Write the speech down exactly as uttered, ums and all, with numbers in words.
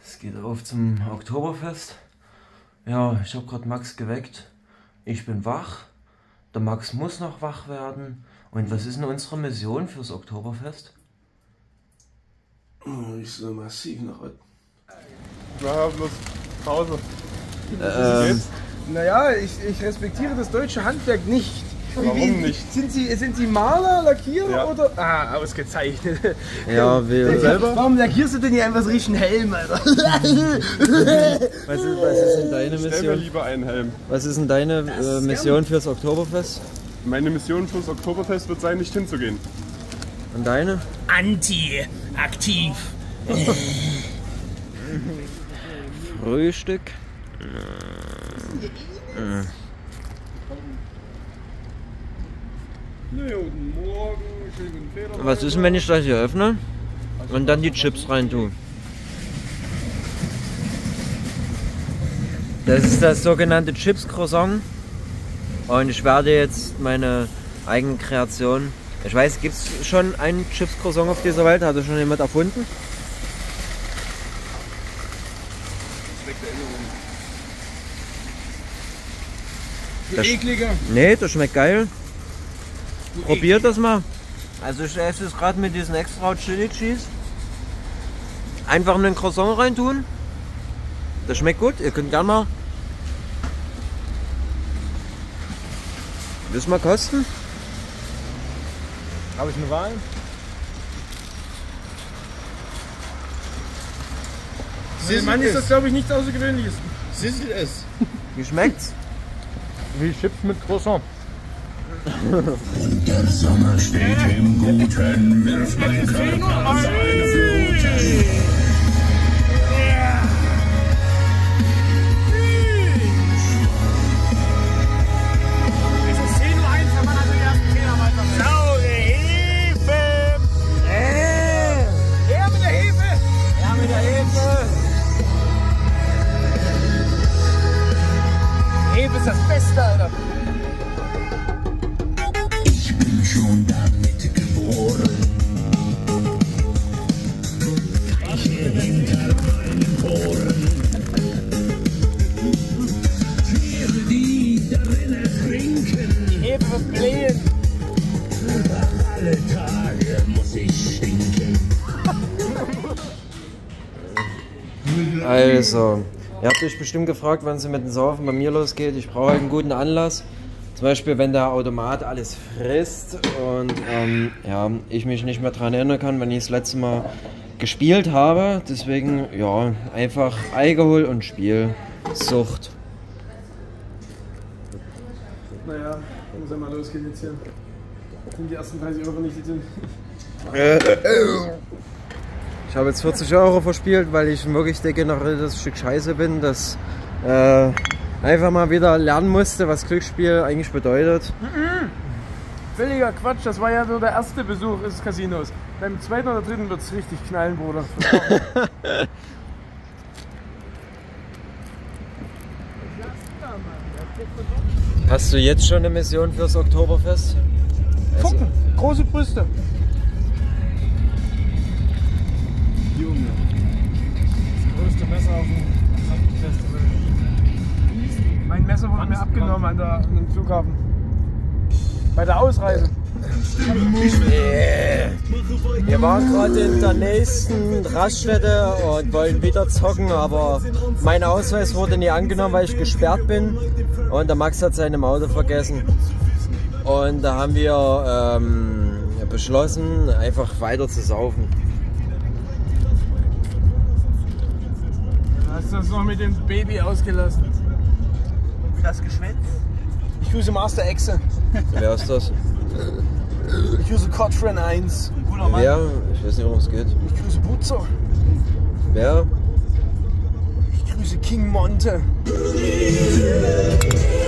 Es geht auf zum Oktoberfest. Ja, ich habe gerade Max geweckt. Ich bin wach. Der Max muss noch wach werden. Und was ist denn unsere Mission fürs Oktoberfest? Oh, ich soll massiv nach unten. Ja, bloß Pause. Ähm, Naja, ich, ich respektiere das deutsche Handwerk nicht. Warum Wie- nicht? Sind Sie, sind Sie Maler, Lackierer Ja. oder? Ah, ausgezeichnet. ja, wir selber? Warum lackierst du denn hier einfach so richtig einen Helm, Alter? Was ist, was ist denn deine Stell mir Mission? lieber einen Helm. Was ist denn deine äh, Mission fürs Oktoberfest? Meine Mission fürs Oktoberfest wird sein, nicht hinzugehen. Und deine? Anti-aktiv. Frühstück. Nee, guten Morgen, schönen Feder. Was ist denn, wenn ich das hier öffne und dann die Chips rein tue? Das ist das sogenannte Chips Croissant und ich werde jetzt meine eigene Kreation. Ich weiß, gibt es schon einen Chips Croissant auf dieser Welt? Hat das schon jemand erfunden? Du ekliger. Nee, das schmeckt geil. Probiert das mal. Also ich esse es gerade mit diesem extra Chili Cheese. Einfach in den Croissant reintun. Das schmeckt gut. Ihr könnt gerne mal. Willst du mal kosten? Habe ich eine Wahl? Für Mann ist das, glaube ich, nichts Außergewöhnliches. Sizzle es. Wie schmeckt's? Wie Chips mit Croissant. Und der Sommer steht im Guten, wirft mein Körper seine Fluten. Saure Hefe! Äh. Her mit der Hefe! Ja, mit der Hefe. Hefe ist das Beste, Alter. Ich bin schon damit geboren. Rieche hinter meinen Poren. Tiere, die darin ertrinken. Die Hefe wird blähen. Alle Tage muss ich stinken. Also, ihr habt euch bestimmt gefragt, wann es mit dem Saufen bei mir losgeht. Ich brauche einen guten Anlass. Zum Beispiel, wenn der Automat alles frisst und ähm, ja, ich mich nicht mehr daran erinnern kann, wenn ich das letzte Mal gespielt habe. Deswegen, ja, einfach Alkohol und Spiel. Sucht. Naja, muss ja mal losgehen jetzt hier. Sind die ersten dreißig Euro nicht drin? Ich habe jetzt vierzig Euro verspielt, weil ich ein wirklich degeneriertes Stück Scheiße bin, das äh, einfach mal wieder lernen musste, was Glücksspiel eigentlich bedeutet. Völliger Quatsch, das war ja nur der erste Besuch des Casinos. Beim zweiten oder dritten wird es richtig knallen, Bruder. Hast du jetzt schon eine Mission fürs Oktoberfest? Gucken, große Brüste. Junge. Das größte Messer auf dem Festival. Mein Messer wurde mir abgenommen an der, an dem Flughafen. Bei der Ausreise. Yeah. Wir waren gerade in der nächsten Raststätte und wollen wieder zocken, aber mein Ausweis wurde nie angenommen, weil ich gesperrt bin und der Max hat seine Auto vergessen. Und da haben wir ähm, beschlossen, einfach weiter zu saufen. Hast du das noch mit dem Baby ausgelassen? Das Geschwätz? Ich grüße Master Exe. Wer ist das? Ich grüße Codfriend eins. Wer? Ich weiß nicht, worum es geht. Ich grüße Butzer. Wer? Ich grüße King Monte.